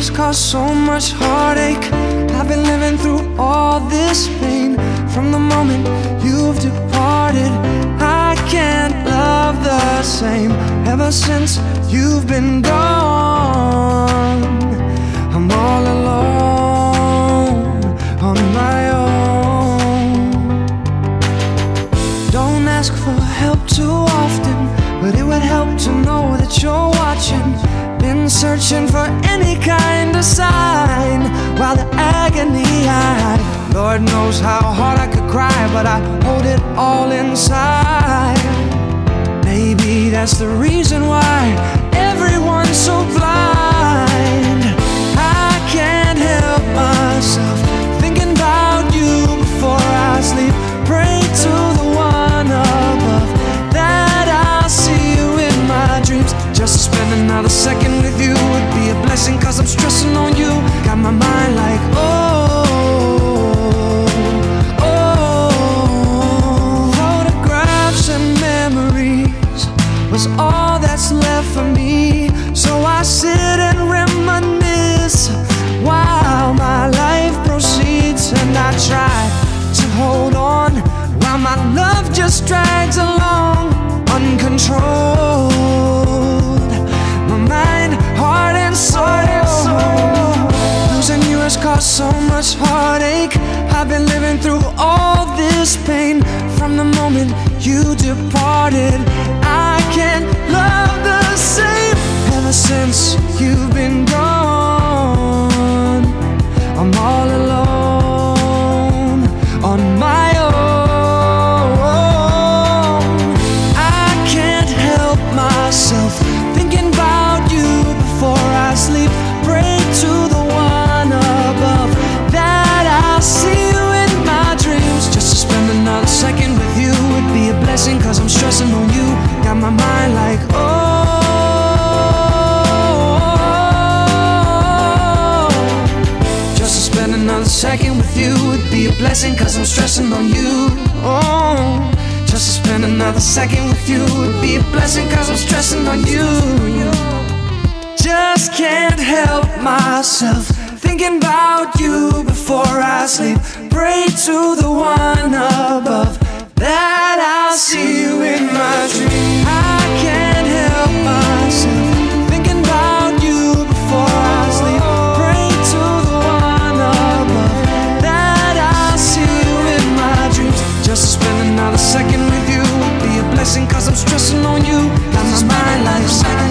has caused so much heartache. I've been living through all this pain. From the moment you've departed, I can't love the same. Ever since you've been gone, I'm all alone on my own. Don't ask for help too often, but it would help to know that you're watching. Been searching for any kind of sign while the agony I hide. Lord knows how hard I could cry, but I hold it all inside. Maybe that's the reason why everyone's so blind. I can't help myself thinking about you before I sleep. Pray to the one above that I'll see you in my dreams. Just to spend another second with you would be a blessing, cause I'm stressing on you. Got my mind like, photographs and memories was all that's left for me. So I sit and reminisce while my life proceeds. And I try to hold on while my love just drags along uncontrolled. My mind, heart and soul. Losing you has caused so much heartache. I've been living through all this pain. From the moment you departed, I can't love the same. Ever since you've been gone, I'm all alone on my own. I can't help myself thinking about you before I sleep. Pray to the one above that I'll see you in my dreams. Just to spend another second with you would be a blessing, cause I'm stressing on you. Got my mind like, just to spend another second with you would be a blessing, cause I'm stressing on you. Just to spend another second with you would be a blessing, cause I'm stressing on you. Just can't help myself thinking about you before I sleep. Pray to the one above that I'll see you in my dreams. I can't help myself thinking about you before I sleep. Pray to the one above that I'll see you in my dreams. Just to spend another second with you would be a blessing, cause I'm stressing on you. Got my mind like